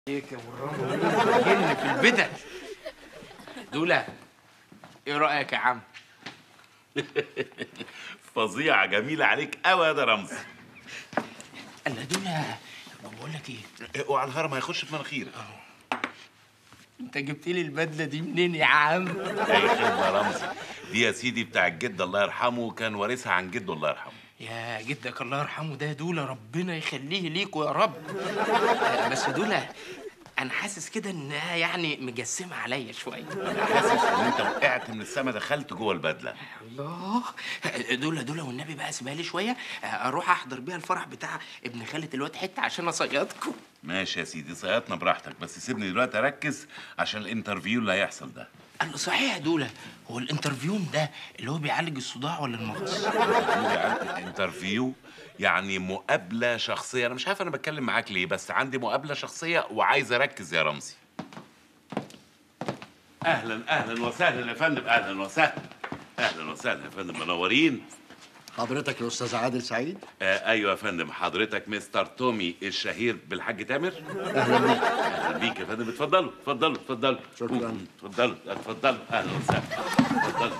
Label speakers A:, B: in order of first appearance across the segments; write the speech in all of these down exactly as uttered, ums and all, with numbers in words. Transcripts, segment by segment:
A: عليك يا مرام جن في البدع. دولة ايه رأيك يا عم؟
B: فظيعة جميلة عليك قوي يا ده رمزي.
A: انا دولة بقول لك ايه؟
B: اوعى الهرم هيخش في مناخيرك.
A: انت جبت لي البدلة دي منين يا عم؟
B: اي خدمة يا رمزي، دي يا سيدي بتاع الجد الله يرحمه، كان وارثها عن جده الله يرحمه.
A: يا جدك الله يرحمه ده دولة ربنا يخليه ليكوا يا رب. بس دولة انا حاسس كده انها يعني مجسمه عليا شويه.
B: حاسس ان انت وقعت من السما دخلت جوه البدله.
A: الله. دول دول والنبي بقى سيبها لي شويه اروح احضر بيها الفرح بتاع ابن خالة الواد حته عشان اصيادكم.
B: ماشي يا سيدي صيادنا براحتك، بس سيبني دلوقتي اركز عشان الانترفيو اللي هيحصل ده.
A: قال له صحيح يا دوله، هو الانترفيو ده اللي هو بيعالج الصداع ولا المغص؟
B: انترفيو يعني مقابله شخصيه. انا مش عارف انا بتكلم معاك ليه، بس عندي مقابله شخصيه وعايز اركز يا رمزي. اهلا اهلا وسهلا يا فندم، اهلا وسهلا اهلا وسهلا يا فندم، منورين.
C: حضرتك الاستاذ عادل سعيد؟
B: آه ايوه يا فندم، حضرتك مستر تومي الشهير بالحاج تامر؟
C: اهلا بيك.
B: اهلا بيك يا فندم، اتفضلوا اتفضلوا اتفضلوا.
C: شكرا.
B: اتفضلوا اتفضلوا اهلا وسهلا اتفضلوا.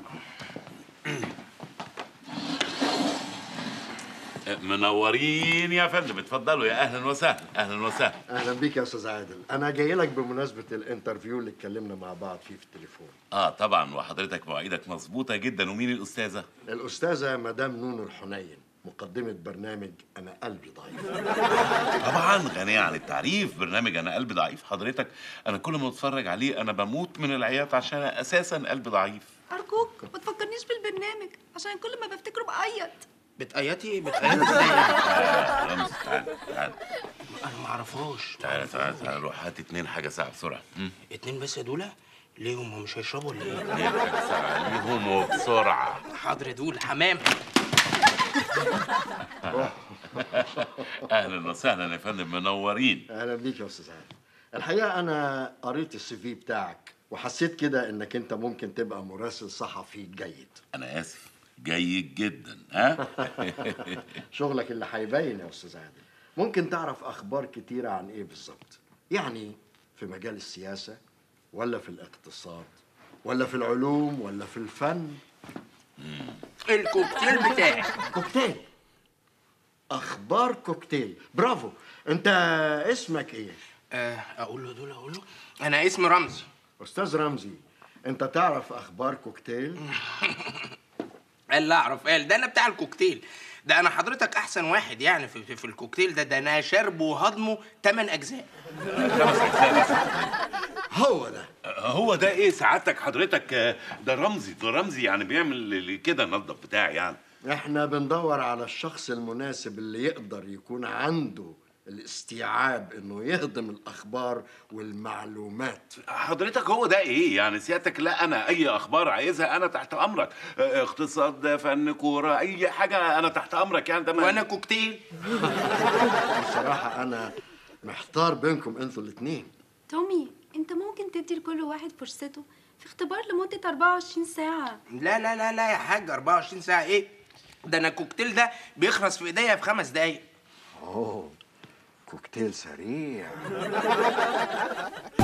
B: منورين يا فندم، اتفضلوا يا اهلا وسهلا اهلا وسهلا.
C: اهلا بيك يا استاذ عادل، انا جاي لك بمناسبه الانترفيو اللي اتكلمنا مع بعض فيه في التليفون.
B: اه طبعا، وحضرتك مواعيدك مظبوطه جدا. ومين الاستاذه؟
C: الاستاذه مدام نونو الحنين، مقدمه برنامج انا قلبي ضعيف.
B: طبعا غنيه عن التعريف، برنامج انا قلبي ضعيف. حضرتك انا كل ما بتفرج عليه انا بموت من العياط عشان اساسا قلبي ضعيف.
D: أرجوك ما تفكرنيش بالبرنامج عشان كل ما بفتكره بعيط.
A: بتقيتي بتقيتي ازاي؟
B: آه رمزي تعال تعال.
A: انا ما اعرفهاش.
B: تعال تعال تعال روح هات اتنين حاجه ساعه بسرعه.
A: اتنين بس يا دوله؟ ليه هم مش هيشربوا ولا ايه؟
B: اتنين حاجه ساعه ليهم وبسرعه.
A: حاضر يا دوله. حمام.
B: اهلا وسهلا يا فندم، منورين.
C: اهلا بيك يا استاذ عادل. الحقيقه انا قريت السي في بتاعك وحسيت كده انك انت ممكن تبقى مراسل صحفي جيد.
B: انا اسف، جيد جدا. ها
C: شغلك اللي هيبين يا استاذ عادل. ممكن تعرف اخبار كتيره عن ايه بالظبط؟ يعني في مجال السياسه ولا في الاقتصاد ولا في العلوم ولا في الفن؟
A: الكوكتيل بتاعي.
C: كوكتيل. اخبار كوكتيل، برافو. انت اسمك ايه؟
A: آه اقول له دول اقول له انا اسمي رمزي.
C: استاذ رمزي، انت تعرف اخبار كوكتيل؟
A: قال لا اعرف. قال ده انا بتاع الكوكتيل ده، انا حضرتك احسن واحد يعني في, في الكوكتيل ده. ده انا شربه وهضمه تمن اجزاء.
B: خمس اجزاء بس.
C: هو ده.
B: هو ده ايه سعادتك حضرتك؟ ده رمزي، ده رمزي يعني بيعمل كده النظف بتاعي يعني.
C: احنا بندور على الشخص المناسب اللي يقدر يكون عنده الاستيعاب انه يهضم الاخبار والمعلومات.
B: حضرتك هو ده ايه يعني سيادتك؟ لا انا اي اخبار عايزها انا تحت امرك، اقتصاد، فن، كوره، اي حاجه انا تحت امرك يعني. ده
A: وانا كوكتيل.
C: بصراحه انا محتار بينكم انتوا الاثنين.
D: تومي، انت ممكن تدي لكل واحد فرصته في اختبار لمدة أربعة وعشرين ساعة.
A: لا لا لا لا يا حاج، أربعة وعشرين ساعة ايه؟ ده انا الكوكتيل ده بيخلص في ايديا في خمس دقايق.
C: اوه، كوكتيل سريع.